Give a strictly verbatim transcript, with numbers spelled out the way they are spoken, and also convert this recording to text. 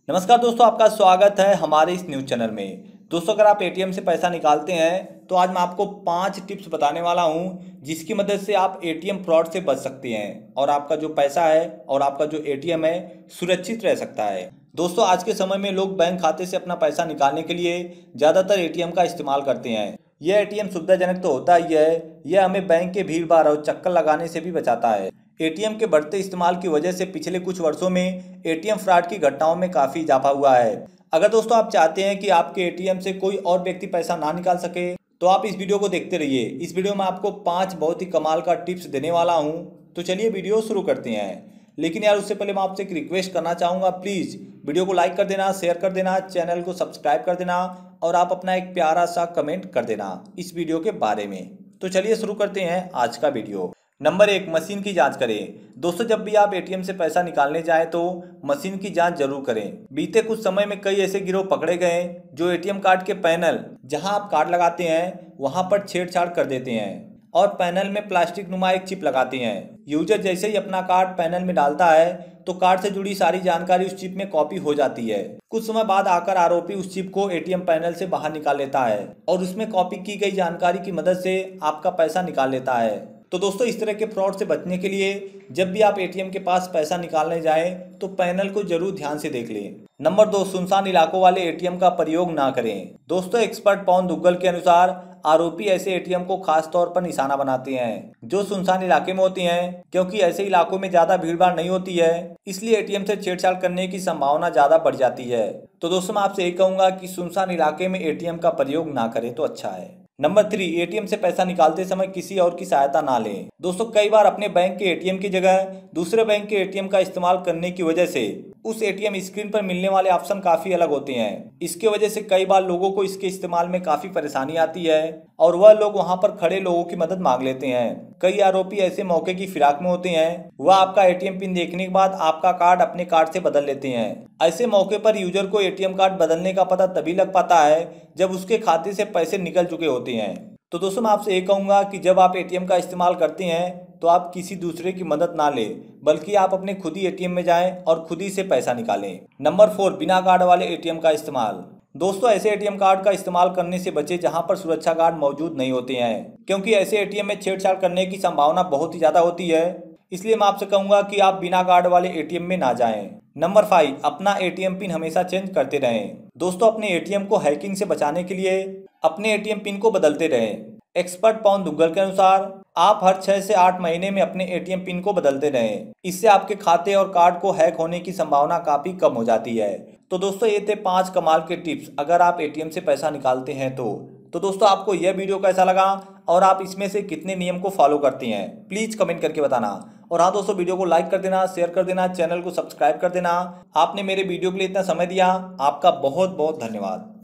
नमस्कार दोस्तों, आपका स्वागत है हमारे इस न्यूज़ चैनल में। दोस्तों, अगर आप एटीएम से पैसा निकालते हैं तो आज मैं आपको पांच टिप्स बताने वाला हूं जिसकी मदद से आप एटीएम फ्रॉड से बच सकते हैं और आपका जो पैसा है और आपका जो एटीएम है सुरक्षित रह सकता है। दोस्तों, आज के समय में लोग बैंक खाते से अपना पैसा निकालने के लिए ज़्यादातर एटीएम का इस्तेमाल करते हैं। यह एटीएम सुविधाजनक तो होता ही है, यह हमें बैंक के भीड़ भाड़ और चक्कर लगाने से भी बचाता है। एटीएम के बढ़ते इस्तेमाल की वजह से पिछले कुछ वर्षों में एटीएम फ्रॉड की घटनाओं में काफ़ी इजाफा हुआ है। अगर दोस्तों आप चाहते हैं कि आपके एटीएम से कोई और व्यक्ति पैसा ना निकाल सके तो आप इस वीडियो को देखते रहिए। इस वीडियो में आपको पांच बहुत ही कमाल का टिप्स देने वाला हूं, तो चलिए वीडियो शुरू करते हैं। लेकिन यार उससे पहले मैं आपसे एक रिक्वेस्ट करना चाहूँगा, प्लीज़ वीडियो को लाइक कर देना, शेयर कर देना, चैनल को सब्सक्राइब कर देना और आप अपना एक प्यारा सा कमेंट कर देना इस वीडियो के बारे में। तो चलिए शुरू करते हैं आज का वीडियो। नंबर एक, मशीन की जांच करें। दोस्तों, जब भी आप एटीएम से पैसा निकालने जाएं तो मशीन की जांच जरूर करें। बीते कुछ समय में कई ऐसे गिरोह पकड़े गए जो एटीएम कार्ड के पैनल जहां आप कार्ड लगाते हैं वहां पर छेड़छाड़ कर देते हैं और पैनल में प्लास्टिक नुमा एक चिप लगाते हैं। यूजर जैसे ही अपना कार्ड पैनल में डालता है तो कार्ड से जुड़ी सारी जानकारी उस चिप में कॉपी हो जाती है। कुछ समय बाद आकर आरोपी उस चिप को एटीएम पैनल से बाहर निकाल लेता है और उसमें कॉपी की गई जानकारी की मदद से आपका पैसा निकाल लेता है। तो दोस्तों, इस तरह के फ्रॉड से बचने के लिए जब भी आप एटीएम के पास पैसा निकालने जाएं तो पैनल को जरूर ध्यान से देख लें। नंबर दो, सुनसान इलाकों वाले एटीएम का प्रयोग ना करें। दोस्तों, एक्सपर्ट पवन दुग्गल के अनुसार आरोपी ऐसे एटीएम को खास तौर पर निशाना बनाते हैं जो सुनसान इलाके में होती हैं, क्योंकि ऐसे इलाकों में ज्यादा भीड़ भाड़ नहीं होती है, इसलिए एटीएम से छेड़छाड़ करने की संभावना ज्यादा बढ़ जाती है। तो दोस्तों, मैं आपसे यही कहूंगा कि सुनसान इलाके में एटीएम का प्रयोग ना करें तो अच्छा है। नंबर थ्री, एटीएम से पैसा निकालते समय किसी और की सहायता ना लें। दोस्तों, कई बार अपने बैंक के एटीएम की जगह दूसरे बैंक के एटीएम का इस्तेमाल करने की वजह से उस एटीएम स्क्रीन पर मिलने वाले ऑप्शन काफी अलग होते हैं। इसकी वजह से कई बार लोगों को इसके इस्तेमाल में काफी परेशानी आती है और वह लोग वहां पर खड़े लोगों की मदद मांग लेते हैं। कई आरोपी ऐसे मौके की फिराक में होते हैं, वह आपका एटीएम पिन देखने के बाद आपका कार्ड अपने कार्ड से बदल लेते हैं। ऐसे मौके पर यूजर को एटीएम कार्ड बदलने का पता तभी लग पाता है जब उसके खाते से पैसे निकल चुके होते हैं। तो दोस्तों, मैं आपसे ये कहूंगा कि जब आप एटीएम का इस्तेमाल करते हैं तो आप किसी दूसरे की मदद ना लें, बल्कि आप अपने खुद ही एटीएम में जाएं और खुद ही से पैसा निकालें। नंबर फोर, बिना कार्ड वाले एटीएम का इस्तेमाल। दोस्तों, ऐसे एटीएम कार्ड का इस्तेमाल करने से बचे जहां पर सुरक्षा गार्ड मौजूद नहीं होते हैं, क्योंकि ऐसे एटीएम में छेड़छाड़ करने की संभावना बहुत ही ज्यादा होती है। इसलिए मैं आपसे कहूंगा कि आप बिना कार्ड वाले एटीएम में ना जाएं। नंबर फाइव, अपना एटीएम पिन हमेशा चेंज करते रहें। दोस्तों, अपने एटीएम को हैकिंग से बचाने के लिए अपने एटीएम पिन को बदलते रहें। एक्सपर्ट पवन दुग्गल के अनुसार आप हर छह से आठ महीने में अपने एटीएम पिन को बदलते रहें। इससे आपके खाते और कार्ड को हैक होने की संभावना काफी कम हो जाती है। तो दोस्तों, ये थे पांच कमाल के टिप्स अगर आप एटीएम से पैसा निकालते हैं तो। तो दोस्तों, आपको यह वीडियो कैसा लगा और आप इसमें से कितने नियम को फॉलो करते हैं, प्लीज कमेंट करके बताना। और हाँ दोस्तों, वीडियो को लाइक कर देना, शेयर कर देना, चैनल को सब्सक्राइब कर देना। आपने मेरे वीडियो के लिए इतना समय दिया, आपका बहुत बहुत धन्यवाद।